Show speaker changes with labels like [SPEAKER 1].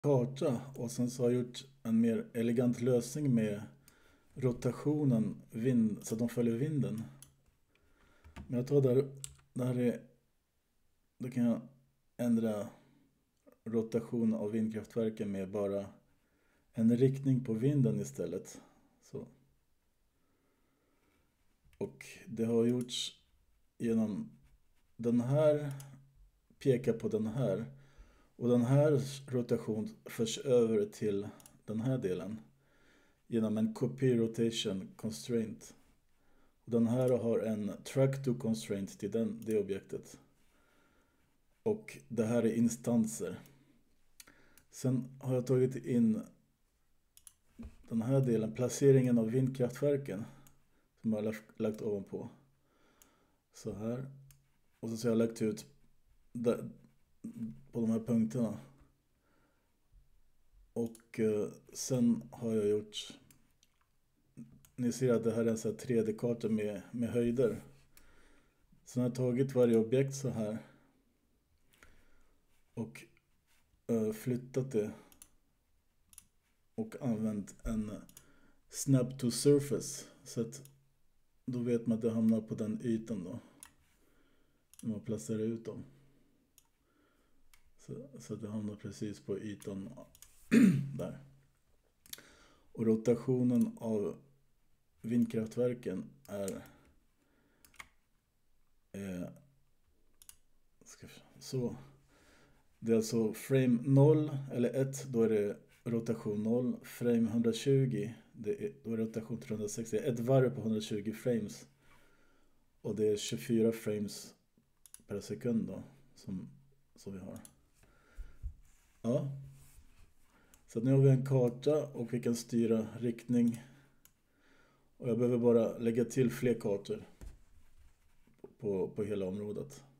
[SPEAKER 1] karta och sen så har jag gjort en mer elegant lösning med rotationen så att de följer vinden. Men jag tar då kan jag ändra rotation av vindkraftverken med bara en riktning på vinden istället. Så. Och det har gjorts genom den här pekar på den här. Och den här rotation förs över till den här delen genom en copy rotation constraint. Och den här har en track to constraint till det objektet. Och det här är instanser. Sen har jag tagit in den här delen, placeringen av vindkraftverken, som jag har lagt ovanpå. Så här. Och så har jag lagt ut på de här punkterna. Och sen har jag gjort, ni ser att det här är en sån här 3D-karta med höjder. Så jag har tagit varje objekt så här och flyttat det och använt en snap to surface, så att då vet man att det hamnar på den ytan då när man placerar ut dem, så att det hamnar precis på ytan där. Och rotationen av vindkraftverken är så. Det är alltså frame 0 eller 1, då är det rotation 0. Frame 120, då är rotation 360. Ett varv på 120 frames. Och det är 24 frames per sekund då, som vi har. Ja. Så nu har vi en karta och vi kan styra riktning. Och jag behöver bara lägga till fler kartor på hela området.